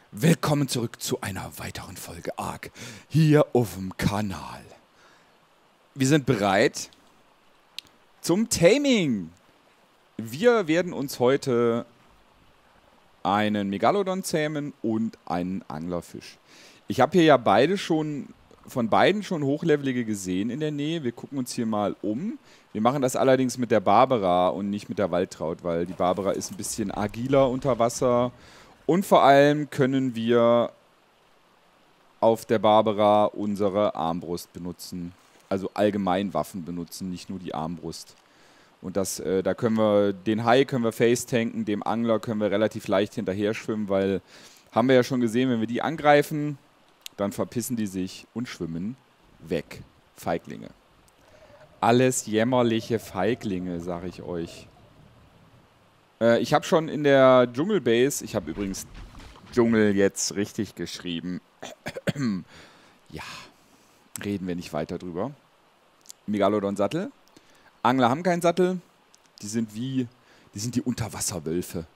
Willkommen zurück zu einer weiteren Folge ARK hier auf dem Kanal. Wir sind bereit zum Taming. Wir werden uns heute einen Megalodon zähmen und einen Anglerfisch. Ich habe hier ja von beiden schon Hochlevelige gesehen in der Nähe. Wir gucken uns hier mal um. Wir machen das allerdings mit der Barbara und nicht mit der Waltraud, weil die Barbara ist ein bisschen agiler unter Wasser. Und vor allem können wir auf der Barbara unsere Armbrust benutzen. Also allgemein Waffen benutzen, nicht nur die Armbrust. Und da können wir, den Hai können wir face-tanken, dem Angler können wir relativ leicht hinterher schwimmen, weil, haben wir ja schon gesehen, wenn wir die angreifen, dann verpissen die sich und schwimmen weg. Feiglinge. Alles jämmerliche Feiglinge, sag ich euch. Ich habe schon in der Dschungelbase, ich habe übrigens Dschungel jetzt richtig geschrieben. Ja, reden wir nicht weiter drüber. Megalodon-Sattel. Angler haben keinen Sattel. Die sind die Unterwasserwölfe.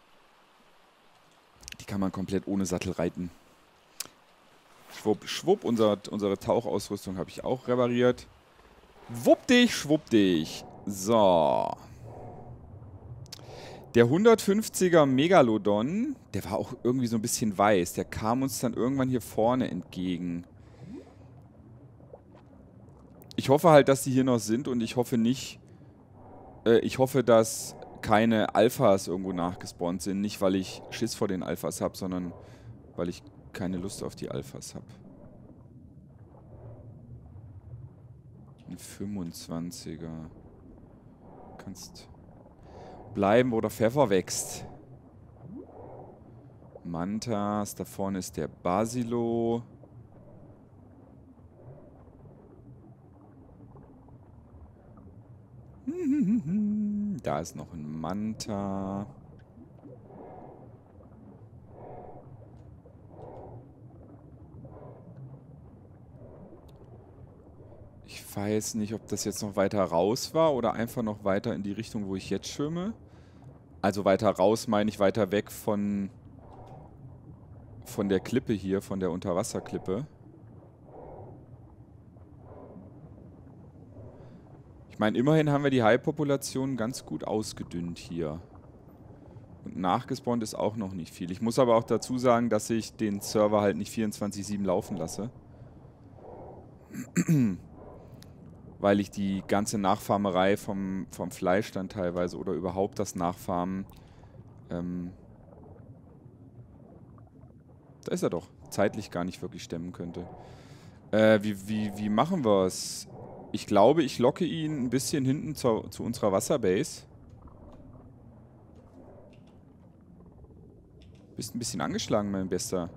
Die kann man komplett ohne Sattel reiten. Schwupp, schwupp, unsere Tauchausrüstung habe ich auch repariert. Wupp dich, schwupp dich. So. Der 150er Megalodon, der war auch irgendwie so ein bisschen weiß. Der kam uns dann irgendwann hier vorne entgegen. Ich hoffe halt, dass die hier noch sind und ich hoffe nicht... ich hoffe, dass keine Alphas irgendwo nachgespawnt sind. Nicht, weil ich Schiss vor den Alphas habe, sondern weil ich keine Lust auf die Alphas habe. Ein 25er. Kannst... bleiben, wo der Pfeffer wächst. Mantas, da vorne ist der Basilo. Da ist noch ein Manta. Ich weiß nicht, ob das jetzt noch weiter raus war oder einfach noch weiter in die Richtung, wo ich jetzt schwimme. Also weiter raus meine ich weiter weg von der Klippe hier, von der Unterwasserklippe. Ich meine, immerhin haben wir die Hai-Population ganz gut ausgedünnt hier. Und nachgespawnt ist auch noch nicht viel. Ich muss aber auch dazu sagen, dass ich den Server halt nicht 24/7 laufen lasse. Weil ich die ganze Nachfarmerei vom Fleisch dann teilweise oder überhaupt das Nachfarmen, da ist er doch, zeitlich gar nicht wirklich stemmen könnte. Wie machen wir es? Ich glaube, ich locke ihn ein bisschen hinten zu unserer Wasserbase. Bist ein bisschen angeschlagen, mein Bester.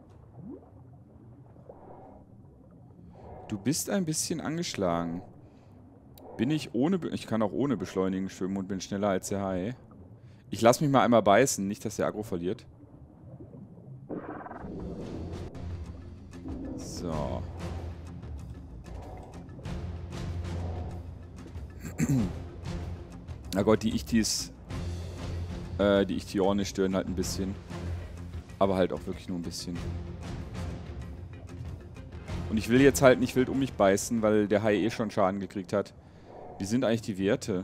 Du bist ein bisschen angeschlagen. Ich kann auch ohne Beschleunigen schwimmen und bin schneller als der Hai. Ich lasse mich mal einmal beißen, nicht, dass der Aggro verliert. So. Na Gott, die Ichthyorne stören halt ein bisschen. Aber halt auch wirklich nur ein bisschen. Und ich will jetzt halt nicht wild um mich beißen, weil der Hai eh schon Schaden gekriegt hat. Wie sind eigentlich die Werte?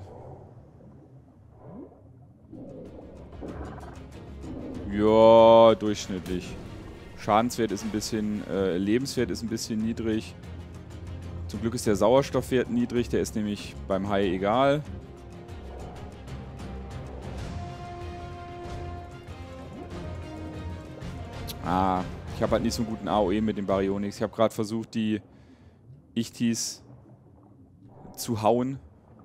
Ja, durchschnittlich. Schadenswert ist ein bisschen, Lebenswert ist ein bisschen niedrig. Zum Glück ist der Sauerstoffwert niedrig, der ist nämlich beim Hai egal. Ah, ich habe halt nicht so einen guten AOE mit dem Baryonyx. Ich habe gerade versucht, die Ichthys zu hauen.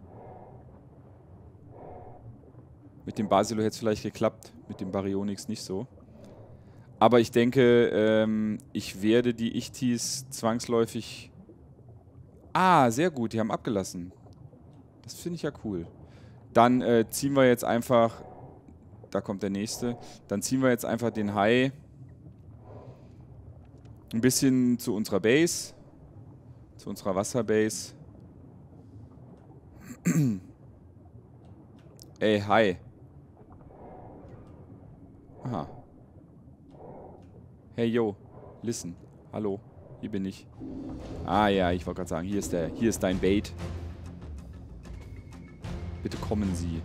Mit dem Basilo hätte es vielleicht geklappt, mit dem Baryonyx nicht so. Aber ich denke, ich werde die Ichthys zwangsläufig... Ah, sehr gut, die haben abgelassen. Das finde ich ja cool. Dann ziehen wir jetzt einfach... Da kommt der nächste. Dann ziehen wir jetzt einfach den Hai ein bisschen zu unserer Base. Zu unserer Wasserbase. Ey, Hai. Aha. Hey, yo. Listen. Hallo. Hier bin ich. Ah ja, ich wollte gerade sagen, hier ist dein Bait. Bitte kommen Sie.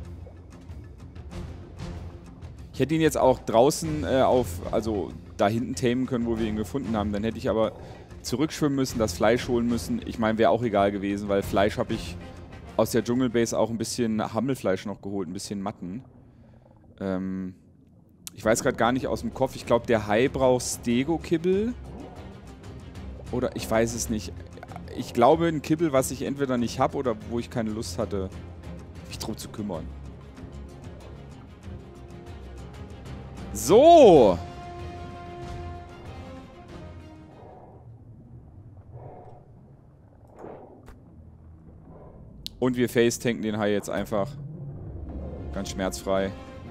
Ich hätte ihn jetzt auch draußen also da hinten tamen können, wo wir ihn gefunden haben. Dann hätte ich aber zurückschwimmen müssen, das Fleisch holen müssen. Ich meine, wäre auch egal gewesen, weil Fleisch habe ich aus der Dschungelbase auch ein bisschen Hammelfleisch noch geholt, ein bisschen Matten. Ich weiß gerade gar nicht aus dem Kopf. Ich glaube, der Hai braucht Stego-Kibbel. Oder ich weiß es nicht. Ich glaube, ein Kibbel, was ich entweder nicht habe oder wo ich keine Lust hatte, mich drum zu kümmern. So! Und wir face-tanken den Hai jetzt einfach. Ganz schmerzfrei.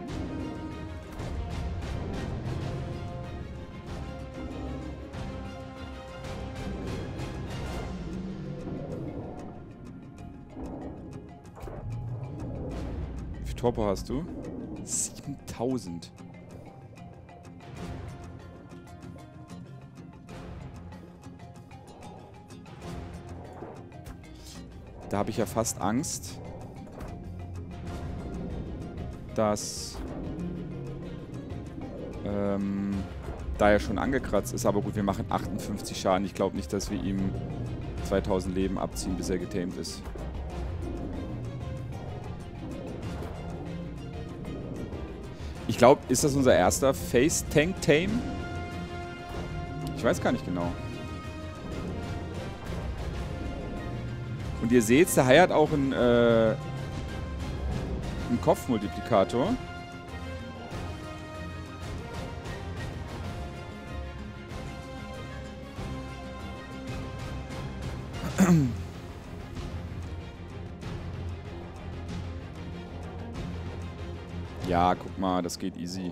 Wie viel Torpo hast du? 7000. Da habe ich ja fast Angst, dass da er schon angekratzt ist. Aber gut, wir machen 58 Schaden. Ich glaube nicht, dass wir ihm 2000 Leben abziehen, bis er getamed ist. Ich glaube, ist das unser erster Face-Tank-Tame? Ich weiß gar nicht genau. Und ihr seht, der Hai hat auch einen Kopfmultiplikator. Ja, guck mal, das geht easy.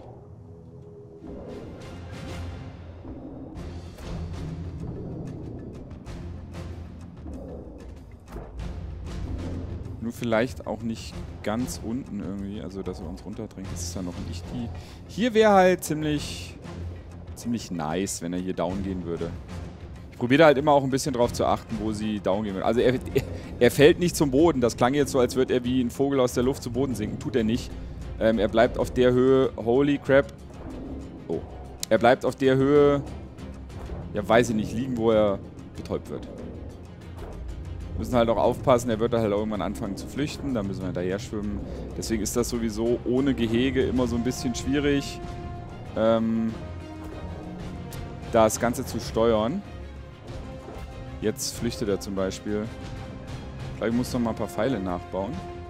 Nur vielleicht auch nicht ganz unten irgendwie, also dass er uns runterdrängt. Das ist ja noch nicht die. Hier wäre halt ziemlich nice, wenn er hier down gehen würde. Ich probiere halt immer auch ein bisschen drauf zu achten, wo sie down gehen würde. Also er fällt nicht zum Boden. Das klang jetzt so, als würde er wie ein Vogel aus der Luft zu Boden sinken. Tut er nicht. Er bleibt auf der Höhe. Holy crap. Oh. Er bleibt auf der Höhe. Ja, weiß ich nicht, liegen, wo er betäubt wird. Wir müssen halt auch aufpassen, er wird da halt irgendwann anfangen zu flüchten, da müssen wir hinterher schwimmen. Deswegen ist das sowieso ohne Gehege immer so ein bisschen schwierig, das Ganze zu steuern. Jetzt flüchtet er zum Beispiel. Vielleicht muss noch mal ein paar Pfeile nachbauen.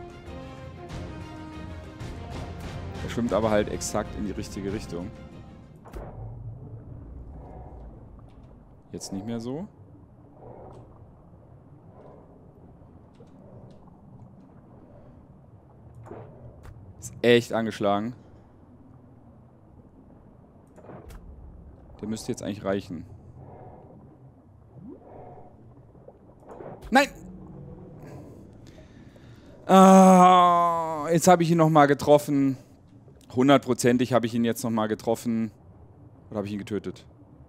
Er schwimmt aber halt exakt in die richtige Richtung. Jetzt nicht mehr so. Ist echt angeschlagen. Der müsste jetzt eigentlich reichen. Nein! Ah, jetzt habe ich ihn nochmal getroffen. 100%ig habe ich ihn jetzt nochmal getroffen. Oder habe ich ihn getötet?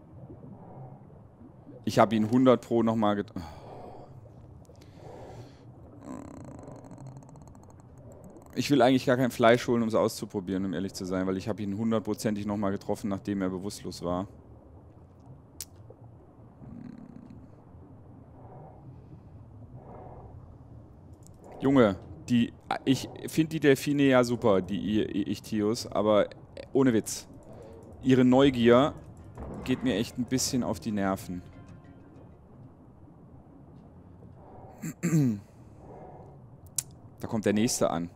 Ich habe ihn 100 Pro nochmal getroffen. Ich will eigentlich gar kein Fleisch holen, um es auszuprobieren, um ehrlich zu sein, weil ich habe ihn 100%ig nochmal getroffen, nachdem er bewusstlos war. Junge, ich finde die Delfine ja super, die Ichthyosaurs, aber ohne Witz. Ihre Neugier geht mir echt ein bisschen auf die Nerven. Da kommt der nächste an.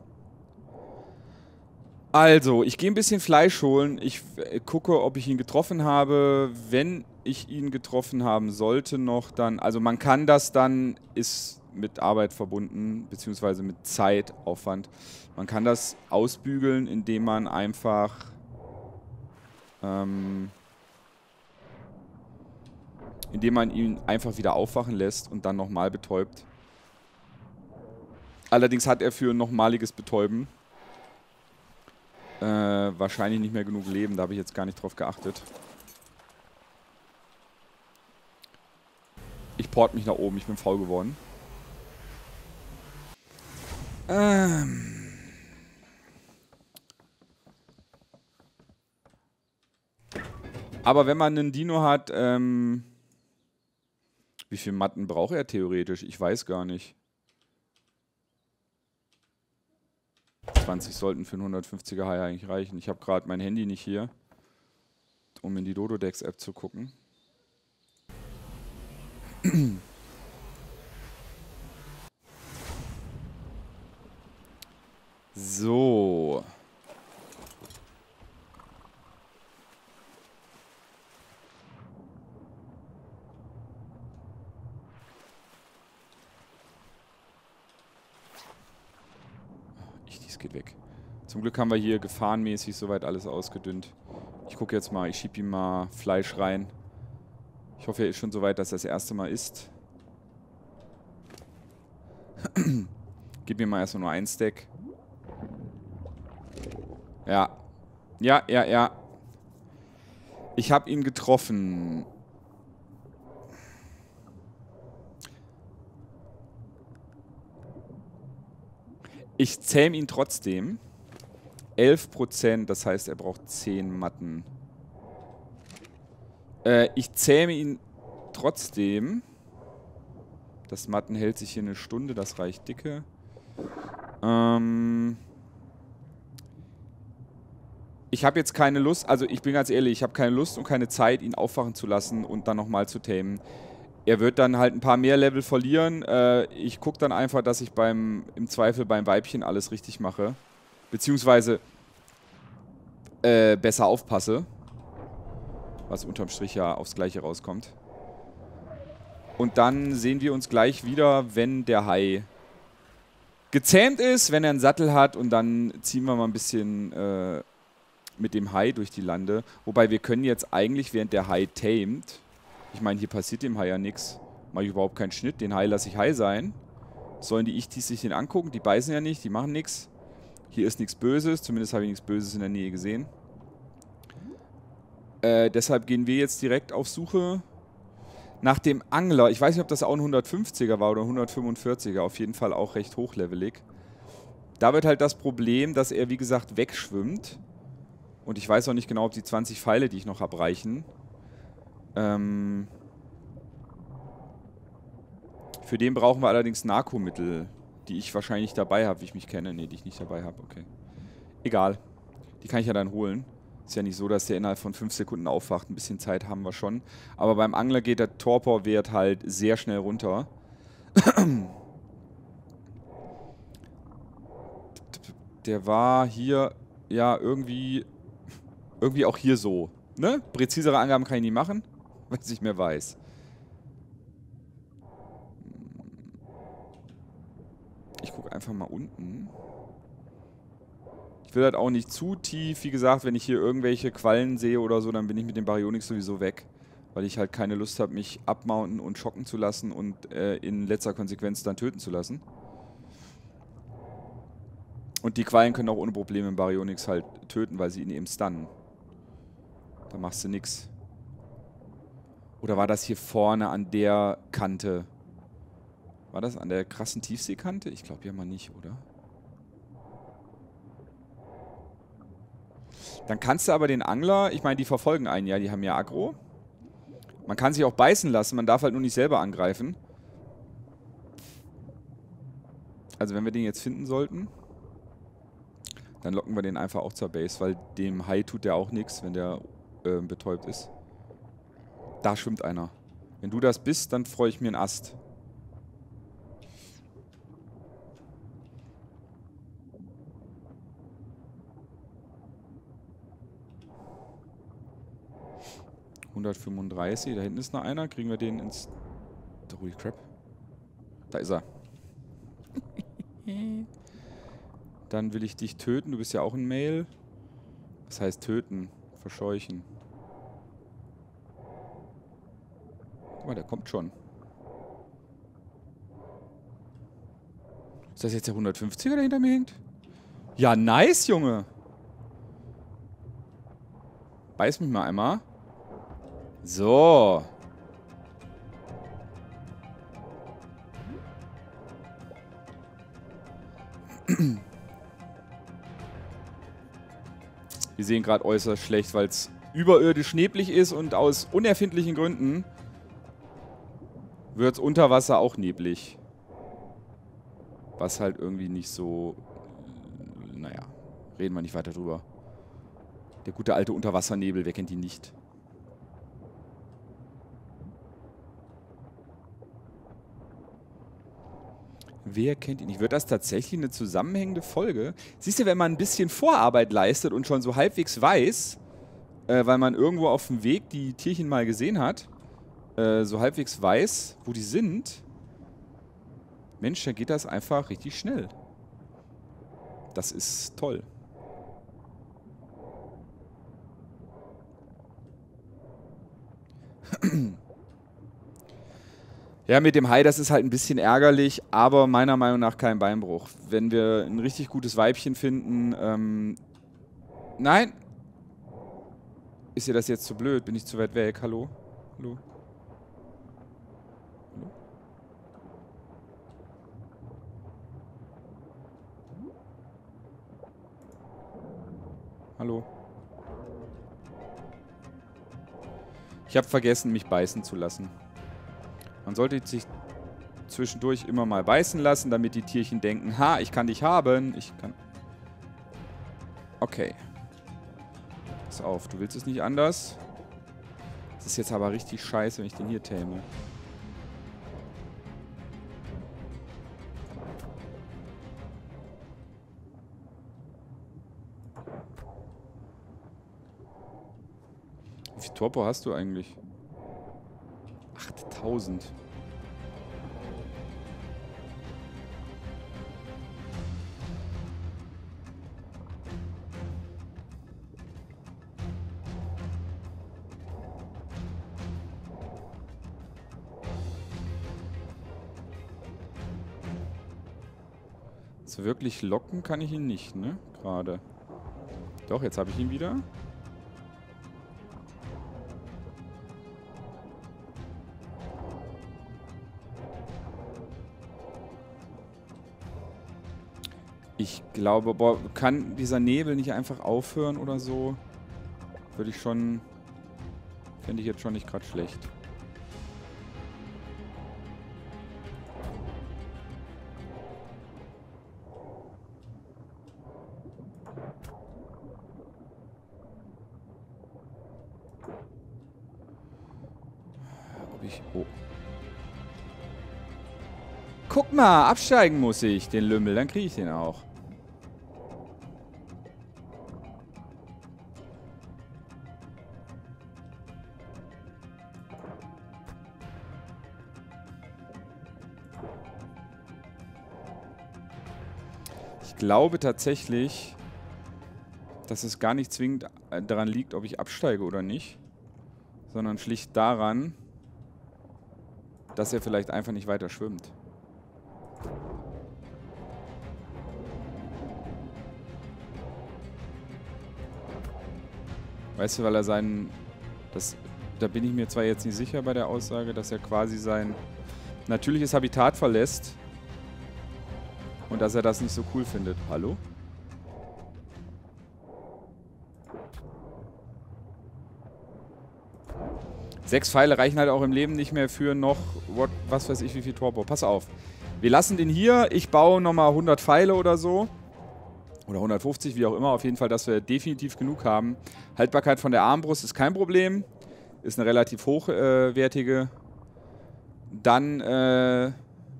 Also, ich gehe ein bisschen Fleisch holen. Ich gucke, ob ich ihn getroffen habe. Wenn ich ihn getroffen haben sollte noch, dann... Also man kann das dann, ist mit Arbeit verbunden, beziehungsweise mit Zeitaufwand. Man kann das ausbügeln, indem man einfach... indem man ihn einfach wieder aufwachen lässt und dann nochmal betäubt. Allerdings hat er für ein nochmaliges Betäuben wahrscheinlich nicht mehr genug Leben, da habe ich jetzt gar nicht drauf geachtet. Ich port mich nach oben, ich bin faul geworden. Aber wenn man einen Dino hat, wie viel Matten braucht er theoretisch? Ich weiß gar nicht. 20 sollten für einen 150er Hai eigentlich reichen. Ich habe gerade mein Handy nicht hier, um in die Dododex-App zu gucken. So. Geht weg. Zum Glück haben wir hier gefahrenmäßig soweit alles ausgedünnt. Ich gucke jetzt mal, ich schiebe ihm mal Fleisch rein. Ich hoffe, er ist schon soweit, dass er das erste Mal isst. Gib mir mal erstmal nur ein Stack. Ja. Ja, ja, ja. Ich habe ihn getroffen. Ich zähme ihn trotzdem. 11%, das heißt, er braucht 10 Matten. Ich zähme ihn trotzdem. Das Matten hält sich hier eine Stunde, das reicht dicke. Ich habe jetzt keine Lust, also ich bin ganz ehrlich, ich habe keine Lust und keine Zeit, ihn aufwachen zu lassen und dann nochmal zu tamen. Er wird dann halt ein paar mehr Level verlieren. Ich gucke dann einfach, dass ich im Zweifel beim Weibchen alles richtig mache. Beziehungsweise besser aufpasse. Was unterm Strich ja aufs Gleiche rauskommt. Und dann sehen wir uns gleich wieder, wenn der Hai gezähmt ist, wenn er einen Sattel hat. Und dann ziehen wir mal ein bisschen mit dem Hai durch die Lande. Wobei wir können jetzt eigentlich, während der Hai tamed... Ich meine, hier passiert dem Hai ja nichts. Mache ich überhaupt keinen Schnitt. Den Hai lasse ich Hai sein. Sollen die Ichtis sich den angucken? Die beißen ja nicht, die machen nichts. Hier ist nichts Böses. Zumindest habe ich nichts Böses in der Nähe gesehen. Deshalb gehen wir jetzt direkt auf Suche nach dem Angler. Ich weiß nicht, ob das auch ein 150er war oder ein 145er. Auf jeden Fall auch recht hochlevelig. Da wird halt das Problem, dass er, wie gesagt, wegschwimmt. Und ich weiß auch nicht genau, ob die 20 Pfeile, die ich noch habe, reichen. Für den brauchen wir allerdings Narkomittel, die ich wahrscheinlich dabei habe, wie ich mich kenne. Ne, die ich nicht dabei habe, okay. Egal. Die kann ich ja dann holen. Ist ja nicht so, dass der innerhalb von 5 Sekunden aufwacht. Ein bisschen Zeit haben wir schon. Aber beim Angler geht der Torpor-Wert halt sehr schnell runter. Der war hier, ja, irgendwie auch hier so. Ne? Präzisere Angaben kann ich nicht machen, weil ich nicht mehr weiß. Ich gucke einfach mal unten. Ich will halt auch nicht zu tief. Wie gesagt, wenn ich hier irgendwelche Quallen sehe oder so, dann bin ich mit dem Baryonyx sowieso weg. Weil ich halt keine Lust habe, mich abmounten und schocken zu lassen und in letzter Konsequenz dann töten zu lassen. Und die Quallen können auch ohne Probleme im Baryonyx halt töten, weil sie ihn eben stunnen. Da machst du nix. Oder war das hier vorne an der Kante? War das an der krassen Tiefseekante? Ich glaube ja mal nicht, oder? Dann kannst du aber den Angler, ich meine, die verfolgen einen ja, die haben ja Aggro. Man kann sich auch beißen lassen, man darf halt nur nicht selber angreifen. Also wenn wir den jetzt finden sollten, dann locken wir den einfach auch zur Base, weil dem Hai tut der auch nichts, wenn der betäubt ist. Da schwimmt einer. Wenn du das bist, dann freue ich mir einen Ast. (135), da hinten ist noch einer. Kriegen wir den ins... Holy crap. Da ist er. Dann will ich dich töten. Du bist ja auch ein Male. Was heißt töten? Verscheuchen. Guck mal, der kommt schon. Ist das jetzt der 150er, der hinter mir hängt? Ja, nice, Junge. Beiß mich mal einmal. So. Wir sehen gerade äußerst schlecht, weil es überirdisch neblig ist und aus unerfindlichen Gründen wird es unter Wasser auch neblig. Was halt irgendwie nicht so... Naja, reden wir nicht weiter drüber. Der gute alte Unterwassernebel, wer kennt ihn nicht? Wer kennt ihn nicht? Wird das tatsächlich eine zusammenhängende Folge? Siehst du, wenn man ein bisschen Vorarbeit leistet und schon so halbwegs weiß, weil man irgendwo auf dem Weg die Tierchen mal gesehen hat, so halbwegs weiß, wo die sind, Mensch, dann geht das einfach richtig schnell. Das ist toll. Ja, mit dem Hai, das ist halt ein bisschen ärgerlich, aber meiner Meinung nach kein Beinbruch. Wenn wir ein richtig gutes Weibchen finden, nein! Ist dir das jetzt zu blöd? Bin ich zu weit weg? Hallo? Hallo? Hallo? Hallo? Ich habe vergessen, mich beißen zu lassen. Man sollte sich zwischendurch immer mal beißen lassen, damit die Tierchen denken, ha, ich kann dich haben. Ich kann... Okay. Pass auf, du willst es nicht anders. Das ist jetzt aber richtig scheiße, wenn ich den hier täme. Wie viel Torpor hast du eigentlich? 8000. So wirklich locken kann ich ihn nicht, ne? Gerade. Doch, jetzt habe ich ihn wieder. Ich glaube, boah, kann dieser Nebel nicht einfach aufhören oder so? Würde ich schon... Fände ich jetzt schon nicht gerade schlecht. Ob ich... Oh. Guck mal, absteigen muss ich, den Lümmel. Dann kriege ich den auch. Ich glaube tatsächlich, dass es gar nicht zwingend daran liegt, ob ich absteige oder nicht, sondern schlicht daran, dass er vielleicht einfach nicht weiter schwimmt. Weißt du, weil er seinen... Da bin ich mir zwar jetzt nicht sicher bei der Aussage, dass er quasi sein natürliches Habitat verlässt und dass er das nicht so cool findet. Hallo? Sechs Pfeile reichen halt auch im Leben nicht mehr für noch, was weiß ich, wie viel Torpor. Pass auf. Wir lassen den hier. Ich baue nochmal 100 Pfeile oder so. Oder 150, wie auch immer. Auf jeden Fall, dass wir definitiv genug haben. Haltbarkeit von der Armbrust ist kein Problem. Ist eine relativ hochwertige. Dann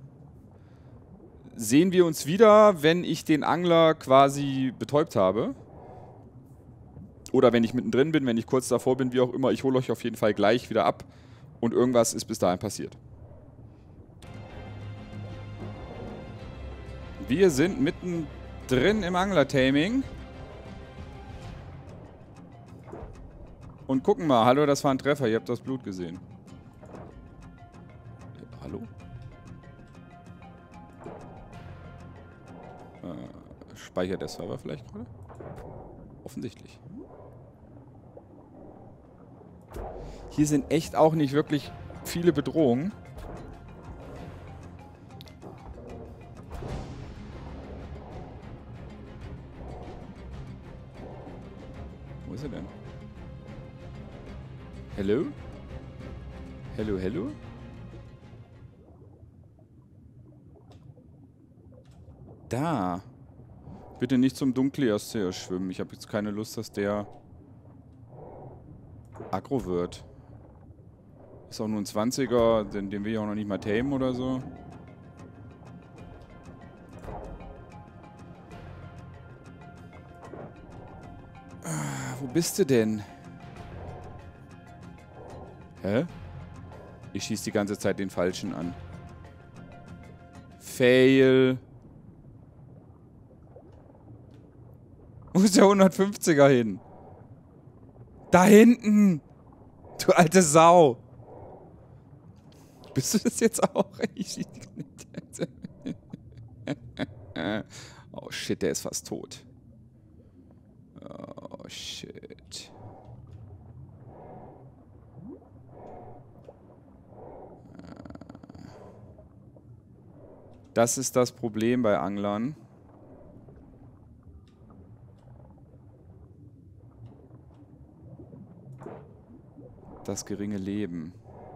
sehen wir uns wieder, wenn ich den Angler quasi betäubt habe. Oder wenn ich mittendrin bin, wenn ich kurz davor bin, wie auch immer. Ich hole euch auf jeden Fall gleich wieder ab. Und irgendwas ist bis dahin passiert. Wir sind mittendrin im Angler-Taming. Und gucken mal. Hallo, das war ein Treffer. Ihr habt das Blut gesehen. Hallo? Speichert der Server vielleicht gerade? Offensichtlich. Hier sind echt auch nicht wirklich viele Bedrohungen. Hello? Hello, hello? Da. Bitte nicht zum Dunkleosteer schwimmen. Ich habe jetzt keine Lust, dass der aggro wird. Ist auch nur ein 20er, den will ich auch noch nicht mal tamen oder so. Wo bist du denn? Hä? Ich schieße die ganze Zeit den Falschen an. Fail. Wo ist der 150er hin? Da hinten! Du alte Sau! Bist du das jetzt auch? Oh shit, der ist fast tot. Oh shit. Das ist das Problem bei Anglern. Das geringe Leben.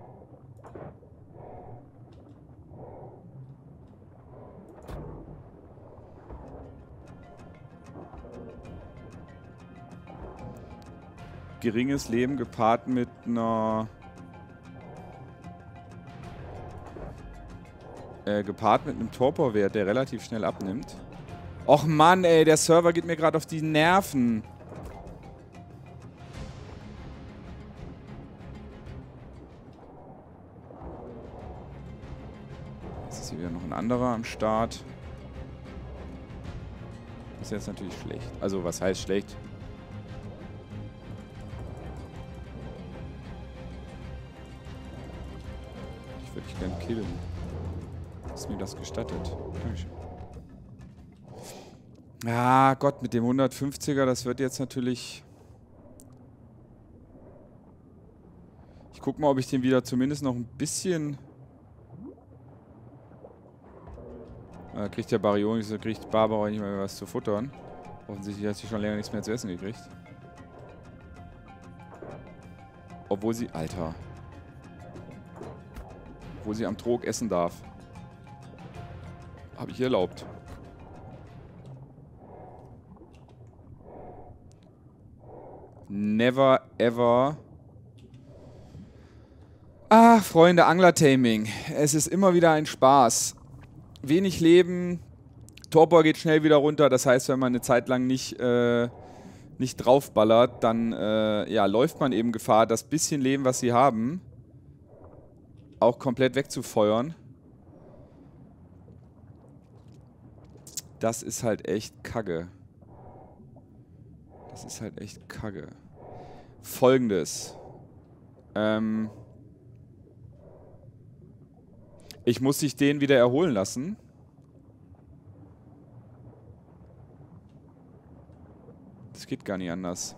Geringes Leben gepaart mit einer... gepaart mit einem Torpor-Wert, der relativ schnell abnimmt. Och Mann, ey, der Server geht mir gerade auf die Nerven. Jetzt ist hier wieder noch ein anderer am Start. Das ist jetzt natürlich schlecht. Also, was heißt schlecht? Ich würde dich gerne killen. Ist mir das gestattet? Ah, Gott, mit dem 150er, das wird jetzt natürlich... Ich guck mal, ob ich den wieder zumindest noch ein bisschen... kriegt der Baryonyx, kriegt Barbara nicht mehr was zu futtern. Offensichtlich hat sie schon länger nichts mehr zu essen gekriegt. Obwohl sie... Alter. Obwohl sie am Trog essen darf. Habe ich ihr erlaubt. Never ever. Ah, Freunde, Angler-Taming. Es ist immer wieder ein Spaß. Wenig Leben. Torpor geht schnell wieder runter. Das heißt, wenn man eine Zeit lang nicht draufballert, dann ja, läuft man eben Gefahr, das bisschen Leben, was sie haben, auch komplett wegzufeuern. Das ist halt echt Kacke. Das ist halt echt Kacke. Folgendes. Ich muss sich den wieder erholen lassen. Das geht gar nicht anders.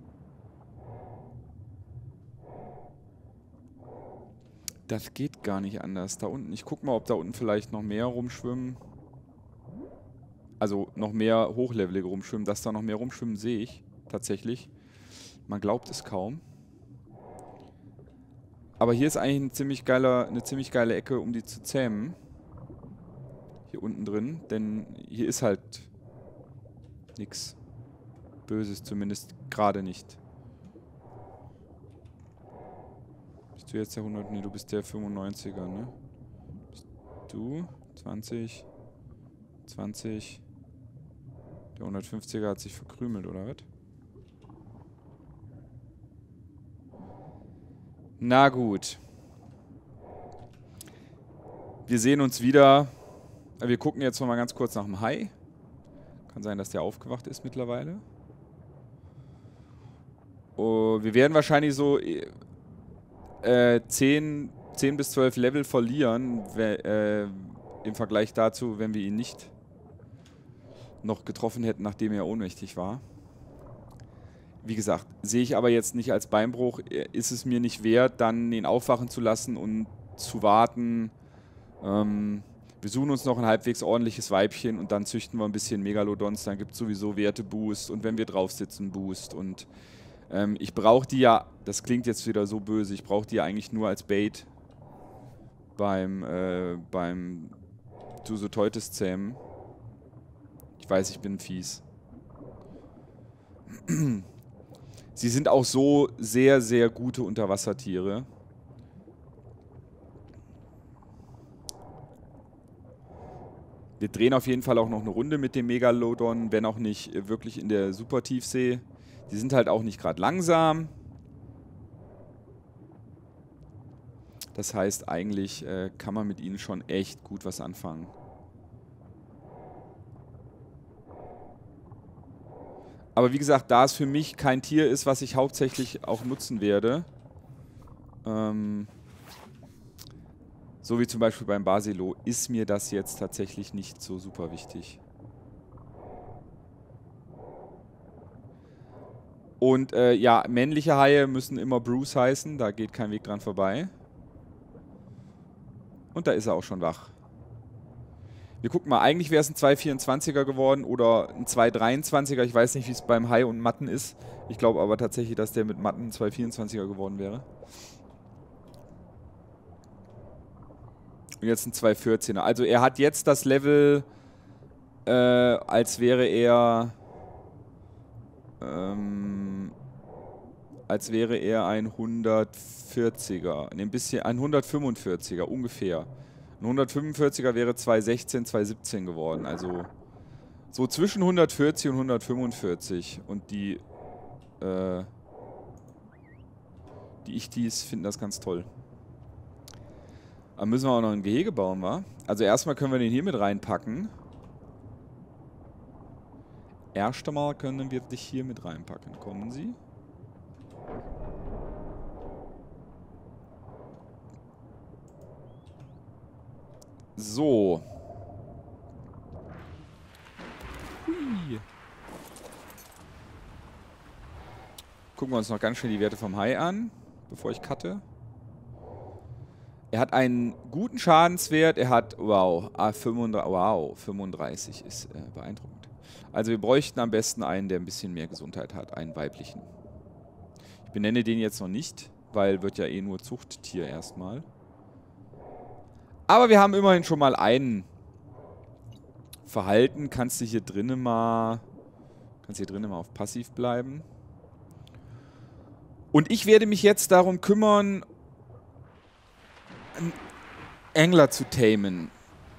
Das geht gar nicht anders. Da unten, ich guck mal, ob da unten vielleicht noch mehr rumschwimmen. Also noch mehr Hochlevelige rumschwimmen. Dass da noch mehr rumschwimmen, sehe ich tatsächlich. Man glaubt es kaum. Aber hier ist eigentlich eine ziemlich geile Ecke, um die zu zähmen. Hier unten drin. Denn hier ist halt nichts Böses, zumindest gerade nicht. Bist du jetzt der 100? Nee, du bist der 95er, ne? Bist du 20, 20. Der 150er hat sich verkrümelt, oder was? Na gut. Wir sehen uns wieder. Wir gucken jetzt noch mal ganz kurz nach dem Hai. Kann sein, dass der aufgewacht ist mittlerweile. Oh, wir werden wahrscheinlich so 10 bis 12 Level verlieren, im Vergleich dazu, wenn wir ihn nicht noch getroffen hätten, nachdem er ohnmächtig war. Wie gesagt, sehe ich aber jetzt nicht als Beinbruch. Ist es mir nicht wert, dann ihn aufwachen zu lassen und zu warten. Wir suchen uns noch ein halbwegs ordentliches Weibchen und dann züchten wir ein bisschen Megalodons. Dann gibt es sowieso Werteboost und wenn wir drauf sitzen, Boost. Und Ich brauche die ja, das klingt jetzt wieder so böse, ich brauche die ja eigentlich nur als Bait beim Dusoteutes zähmen. Ich weiß, ich bin fies. Sie sind auch so sehr, sehr gute Unterwassertiere. Wir drehen auf jeden Fall auch noch eine Runde mit dem Megalodon, wenn auch nicht wirklich in der Supertiefsee. Die sind halt auch nicht gerade langsam. Das heißt, eigentlich kann man mit ihnen schon echt gut was anfangen. Aber wie gesagt, da es für mich kein Tier ist, was ich hauptsächlich auch nutzen werde, so wie zum Beispiel beim Basilo, ist mir das jetzt tatsächlich nicht so super wichtig. Und ja, männliche Haie müssen immer Bruce heißen, da geht kein Weg dran vorbei. Und da ist er auch schon wach. Wir gucken mal, eigentlich wäre es ein 2,24er geworden oder ein 2,23er. Ich weiß nicht, wie es beim Hai und Matten ist. Ich glaube aber tatsächlich, dass der mit Matten ein 2,24er geworden wäre. Und jetzt ein 2,14er. Also er hat jetzt das Level, als wäre er ein 140er. Ne, ein bisschen, ein 145er ungefähr. Ein 145er wäre 2,16, 2,17 geworden. Also so zwischen 140 und 145. Und die Ichtis finden das ganz toll. Aber müssen wir auch noch ein Gehege bauen, wa? Also erstmal können wir den hier mit reinpacken. Erst einmal können wir dich hier mit reinpacken. Kommen Sie? So. Hui. Gucken wir uns noch ganz schnell die Werte vom Hai an, bevor ich cutte. Er hat einen guten Schadenswert. Er hat, wow, 35 ist beeindruckend. Also wir bräuchten am besten einen, der ein bisschen mehr Gesundheit hat, einen weiblichen. Ich benenne den jetzt noch nicht, weil wird ja eh nur Zuchttier erstmal. Aber wir haben immerhin schon mal einen Verhalten. Kannst du hier drinnen mal auf Passiv bleiben. Und ich werde mich jetzt darum kümmern, einen Angler zu tamen.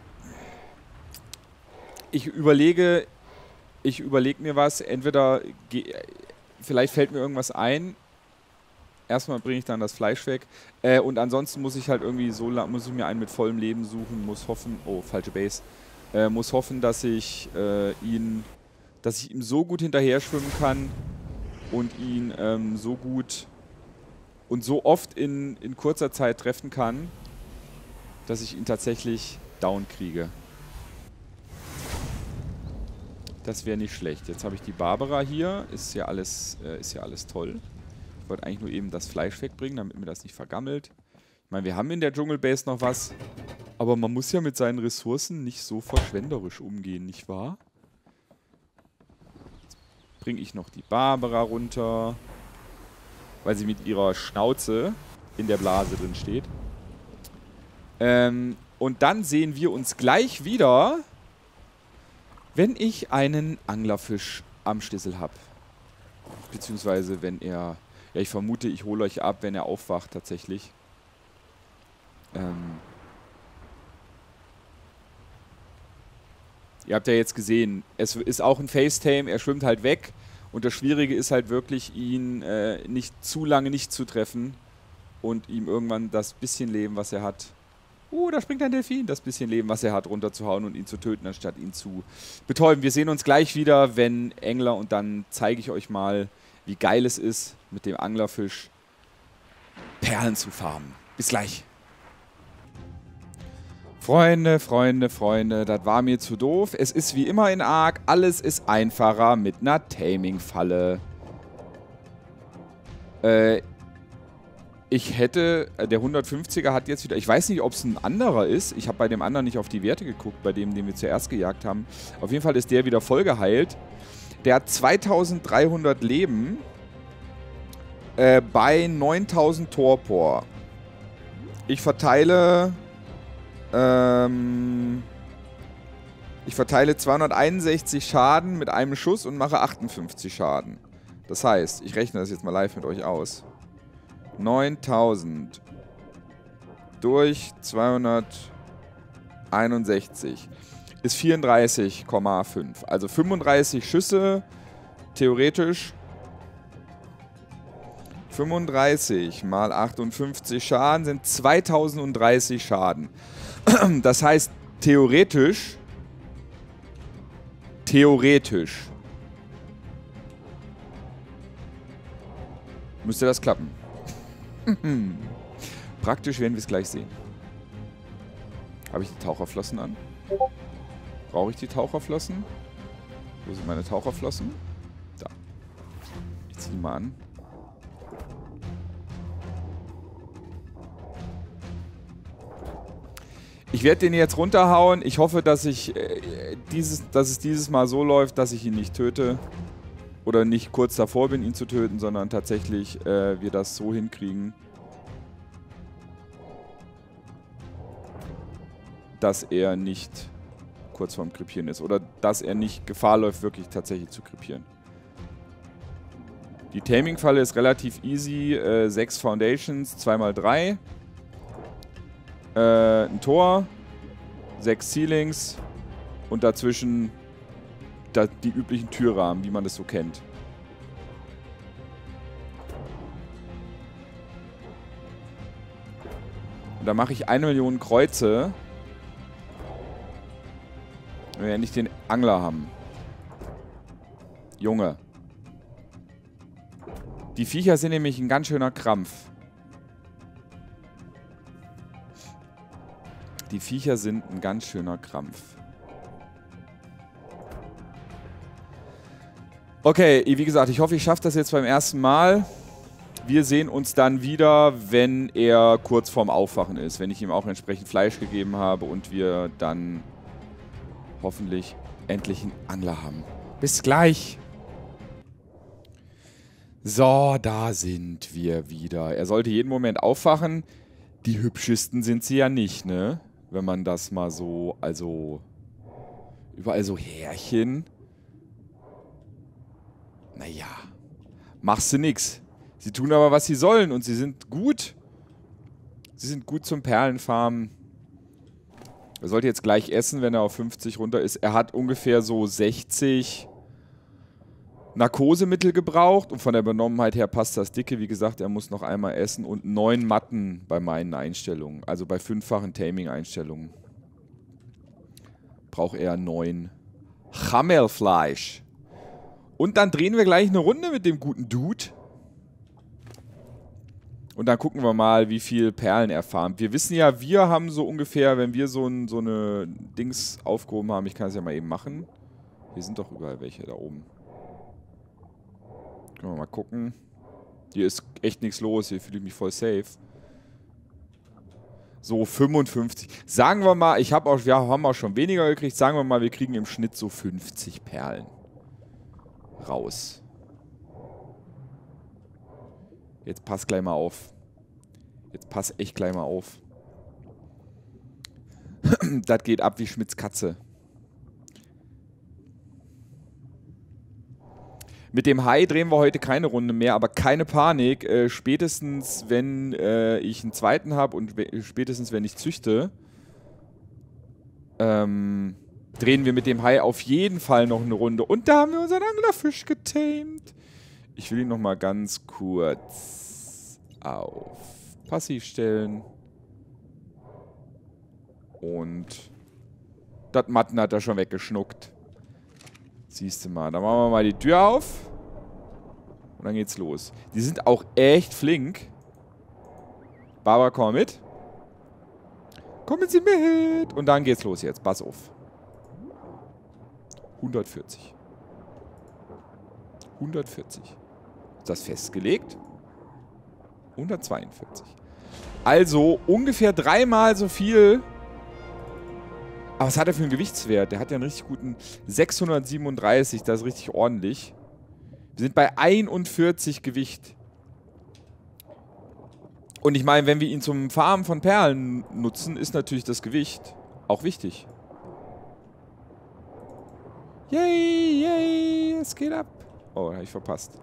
Ich überlege mir was. Entweder, vielleicht fällt mir irgendwas ein. Erstmal bringe ich dann das Fleisch weg. Und ansonsten muss ich halt irgendwie muss ich mir einen mit vollem Leben suchen, muss hoffen, oh, falsche Base, muss hoffen, dass ich ihm so gut hinterher schwimmen kann und ihn so gut und so oft in kurzer Zeit treffen kann, dass ich ihn tatsächlich down kriege. Das wäre nicht schlecht. Jetzt habe ich die Barbara hier. Ist ja alles toll. Ich wollte eigentlich nur eben das Fleisch wegbringen, damit mir das nicht vergammelt. Ich meine, wir haben in der Dschungelbase noch was, aber man muss ja mit seinen Ressourcen nicht so verschwenderisch umgehen, nicht wahr? Jetzt bringe ich noch die Barbara runter, weil sie mit ihrer Schnauze in der Blase drin steht. Und dann sehen wir uns gleich wieder, wenn ich einen Anglerfisch am Stissel habe. Beziehungsweise wenn er... Ja, ich vermute, ich hole euch ab, wenn er aufwacht tatsächlich. Ihr habt ja jetzt gesehen, es ist auch ein Facetame, er schwimmt halt weg. Und das Schwierige ist halt wirklich, ihn nicht zu lange nicht zu treffen und ihm irgendwann das bisschen Leben, was er hat, da springt ein Delfin, das bisschen Leben, was er hat, runterzuhauen und ihn zu töten, anstatt ihn zu betäuben. Wir sehen uns gleich wieder, wenn Angler, und dann zeige ich euch mal, wie geil es ist, mit dem Anglerfisch Perlen zu farmen. Bis gleich. Freunde, Freunde, Freunde, das war mir zu doof. Es ist wie immer in Ark, alles ist einfacher mit einer Taming-Falle. Ich hätte, der 150er hat jetzt wieder, ich weiß nicht, ob es ein anderer ist. Ich habe bei dem anderen nicht auf die Werte geguckt, bei dem, den wir zuerst gejagt haben. Auf jeden Fall ist der wieder voll geheilt. Der hat 2300 Leben. bei 9000 Torpor. Ich verteile 261 Schaden mit einem Schuss und mache 58 Schaden. Das heißt, ich rechne das jetzt mal live mit euch aus. 9000 durch 261 ist 34,5. Also 35 Schüsse, theoretisch. 35 mal 58 Schaden sind 2030 Schaden. Das heißt, theoretisch müsste das klappen. Praktisch werden wir es gleich sehen. Habe ich die Taucherflossen an? Brauche ich die Taucherflossen? Wo sind meine Taucherflossen? Da. Ich ziehe die mal an. Ich werde den jetzt runterhauen. Ich hoffe, dass es dieses Mal so läuft, dass ich ihn nicht töte. Oder nicht kurz davor bin, ihn zu töten, sondern tatsächlich wir das so hinkriegen, dass er nicht kurz vorm Krepieren ist. Oder dass er nicht Gefahr läuft, wirklich tatsächlich zu krepieren. Die Taming-Falle ist relativ easy. 6 Foundations, 2x3. Ein Tor, 6 Ceilings und dazwischen die üblichen Türrahmen, wie man das so kennt. Und da mache ich 1 Million Kreuze, wenn wir endlich den Angler haben. Junge. Die Viecher sind nämlich ein ganz schöner Krampf. Die Viecher sind ein ganz schöner Krampf. Okay, wie gesagt, ich hoffe, ich schaffe das jetzt beim ersten Mal. Wir sehen uns dann wieder, wenn er kurz vorm Aufwachen ist. Wenn ich ihm auch entsprechend Fleisch gegeben habe und wir dann hoffentlich endlich einen Angler haben. Bis gleich. So, da sind wir wieder. Er sollte jeden Moment aufwachen. Die hübschesten sind sie ja nicht, ne? Wenn man das mal so, also überall so Härchen. Naja, machst du nix. Sie tun aber, was sie sollen und sie sind gut. Sie sind gut zum Perlenfarmen. Er sollte jetzt gleich essen, wenn er auf 50 runter ist. Er hat ungefähr so 60 Narkosemittel gebraucht und von der Benommenheit her passt das dicke. Wie gesagt, er muss noch einmal essen und 9 Matten bei meinen Einstellungen. Also bei 5-fachen Taming-Einstellungen braucht er 9 Chammelfleisch. Und dann drehen wir gleich eine Runde mit dem guten Dude. Und dann gucken wir mal, wie viel Perlen er farmt. Wir wissen ja, wir haben so ungefähr, wenn wir so eine Dings aufgehoben haben, ich kann es ja mal eben machen. Hier sind doch überall welche da oben. Können wir mal gucken. Hier ist echt nichts los, hier fühle ich mich voll safe. So 55. Sagen wir mal, wir haben auch schon weniger gekriegt. Sagen wir mal, wir kriegen im Schnitt so 50 Perlen raus. Jetzt pass gleich mal auf. Jetzt pass echt gleich mal auf. Das geht ab wie Schmitz Katze. Mit dem Hai drehen wir heute keine Runde mehr, aber keine Panik. Spätestens, wenn ich einen zweiten habe und spätestens, wenn ich züchte, drehen wir mit dem Hai auf jeden Fall noch eine Runde. Und da haben wir unseren Anglerfisch getamed. Ich will ihn noch mal ganz kurz auf Passiv stellen. Und das Matten hat er schon weggeschnuckt. Siehst du mal. Dann machen wir mal die Tür auf. Und dann geht's los. Die sind auch echt flink. Barbara, komm mal mit. Kommen Sie mit. Und dann geht's los jetzt. Pass auf. 140. 140. Ist das festgelegt? 142. Also ungefähr 3-mal so viel. Aber was hat er für einen Gewichtswert? Der hat ja einen richtig guten 637. Das ist richtig ordentlich. Wir sind bei 41 Gewicht. Und ich meine, wenn wir ihn zum Farmen von Perlen nutzen, ist natürlich das Gewicht auch wichtig. Yay, yay, es geht ab. Oh, habe ich verpasst.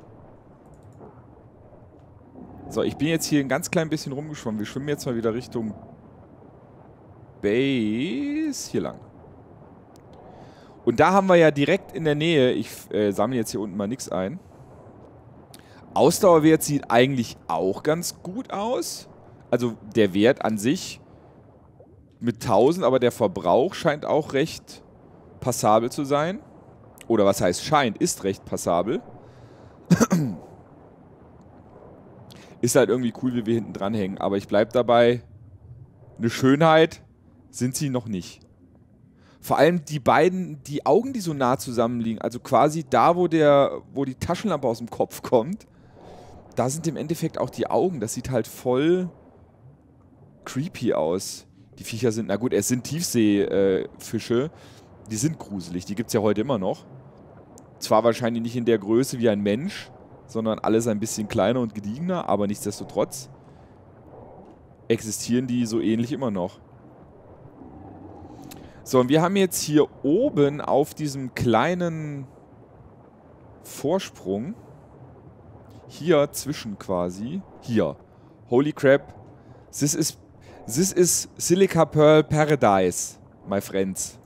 So, ich bin jetzt hier ein ganz klein bisschen rumgeschwommen. Wir schwimmen jetzt mal wieder Richtung Base. Hier lang. Und da haben wir ja direkt in der Nähe, ich sammle jetzt hier unten mal nichts ein. Ausdauerwert sieht eigentlich auch ganz gut aus. Also der Wert an sich mit 1000, aber der Verbrauch scheint auch recht passabel zu sein. Oder was heißt scheint, ist recht passabel. Ist halt irgendwie cool, wie wir hinten dran hängen. Aber ich bleibe dabei, eine Schönheit sind sie noch nicht. Vor allem die Augen, die so nah zusammenliegen, also quasi da, wo die Taschenlampe aus dem Kopf kommt, da sind im Endeffekt auch die Augen. Das sieht halt voll creepy aus. Die Viecher sind, na gut, es sind Tiefseefische, die sind gruselig, die gibt es ja heute immer noch. Zwar wahrscheinlich nicht in der Größe wie ein Mensch, sondern alles ein bisschen kleiner und gediegener, aber nichtsdestotrotz existieren die so ähnlich immer noch. So, und wir haben jetzt hier oben auf diesem kleinen Vorsprung, hier zwischen quasi, hier, holy crap, this is Silica Pearl Paradise, my friends.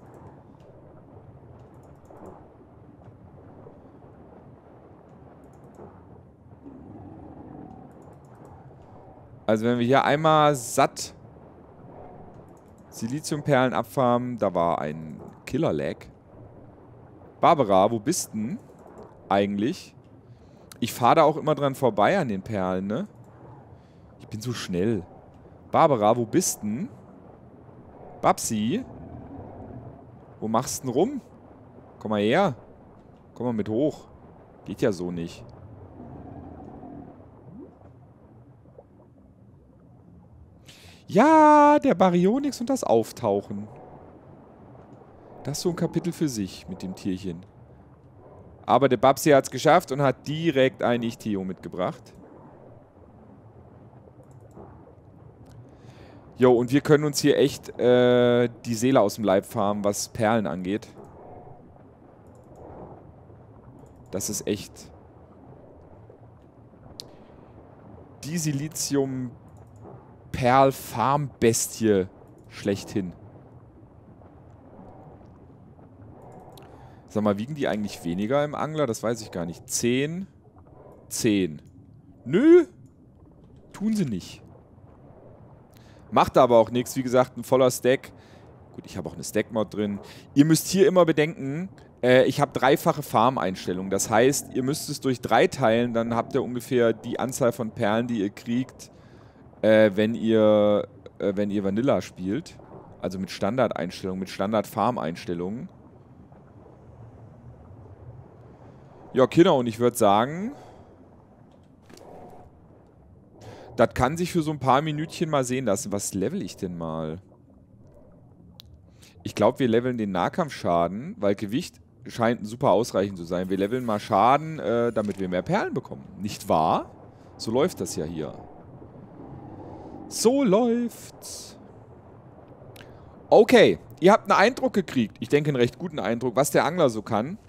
Also wenn wir hier einmal satt Siliziumperlen abfarmen, da war ein Killer-Lag. Barbara, wo bist denn eigentlich? Ich fahre da auch immer dran vorbei an den Perlen, ne? Ich bin so schnell. Barbara, wo bist denn? Babsi? Wo machst denn rum? Komm mal her. Komm mal mit hoch. Geht ja so nicht. Ja, der Baryonyx und das Auftauchen. Das ist so ein Kapitel für sich mit dem Tierchen. Aber der Babsi hat es geschafft und hat direkt ein Ichtio mitgebracht. Jo, und wir können uns hier echt die Seele aus dem Leib farmen, was Perlen angeht. Das ist echt die Silizium-Perl-Farm-Bestie schlechthin. Sag mal, wiegen die eigentlich weniger im Angler? Das weiß ich gar nicht. 10, 10. Nö, tun sie nicht. Macht aber auch nichts. Wie gesagt, ein voller Stack. Gut, ich habe auch eine Stack-Mod drin. Ihr müsst hier immer bedenken, ich habe dreifache Farm-Einstellungen. Das heißt, ihr müsst es durch 3 teilen, dann habt ihr ungefähr die Anzahl von Perlen, die ihr kriegt, wenn ihr Vanilla spielt. Also mit Standardeinstellungen, mit Standard-Farm-Einstellungen. Ja, Kinder, und ich würde sagen, das kann sich für so ein paar Minütchen mal sehen lassen. Was level ich denn mal? Ich glaube, wir leveln den Nahkampfschaden, weil Gewicht scheint super ausreichend zu sein. Wir leveln mal Schaden, damit wir mehr Perlen bekommen. Nicht wahr? So läuft das ja hier. So läuft's. Okay, ihr habt einen Eindruck gekriegt. Ich denke, einen recht guten Eindruck, was der Angler so kann.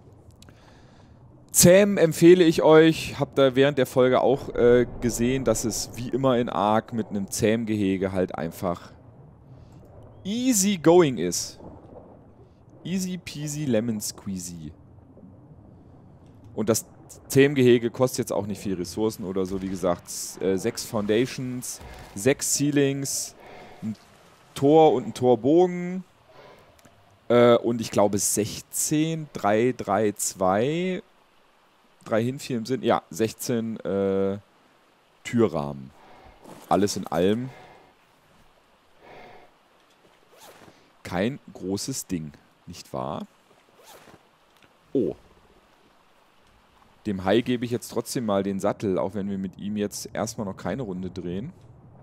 Zähmen empfehle ich euch. Habt ihr während der Folge auch gesehen, dass es wie immer in Ark mit einem Zähmgehege halt einfach easy going ist. Easy peasy lemon squeezy. Und das Zähmgehege kostet jetzt auch nicht viel Ressourcen oder so. Wie gesagt, 6 Foundations, 6 Ceilings, ein Tor und ein Torbogen. Und ich glaube 16, 3, 3, 2... 3 hin, 4 im Sinn. Ja, 16 Türrahmen. Alles in allem. Kein großes Ding, nicht wahr? Oh. Dem Hai gebe ich jetzt trotzdem mal den Sattel, auch wenn wir mit ihm jetzt erstmal noch keine Runde drehen.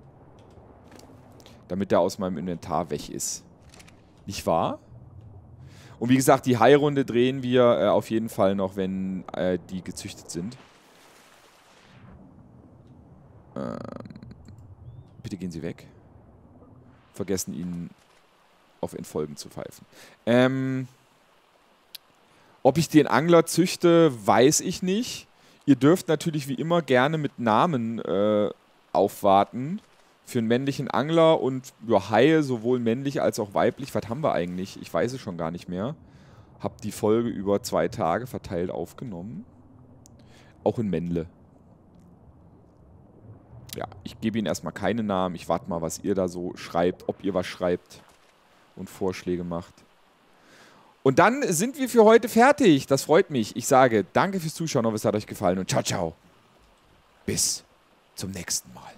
Damit er aus meinem Inventar weg ist. Nicht wahr? Und wie gesagt, die Hai-Runde drehen wir auf jeden Fall noch, wenn die gezüchtet sind. bitte gehen Sie weg. Vergessen ihn auf Entfolgen zu pfeifen. Ob ich den Angler züchte, weiß ich nicht. Ihr dürft natürlich wie immer gerne mit Namen aufwarten. Für einen männlichen Angler und ja, Haie, sowohl männlich als auch weiblich. Was haben wir eigentlich? Ich weiß es schon gar nicht mehr. Hab die Folge über 2 Tage verteilt aufgenommen. Auch in Männle. Ja, ich gebe Ihnen erstmal keine Namen. Ich warte mal, was ihr da so schreibt, ob ihr was schreibt und Vorschläge macht. Und dann sind wir für heute fertig. Das freut mich. Ich sage danke fürs Zuschauen, hoffe es hat euch gefallen und ciao, ciao. Bis zum nächsten Mal.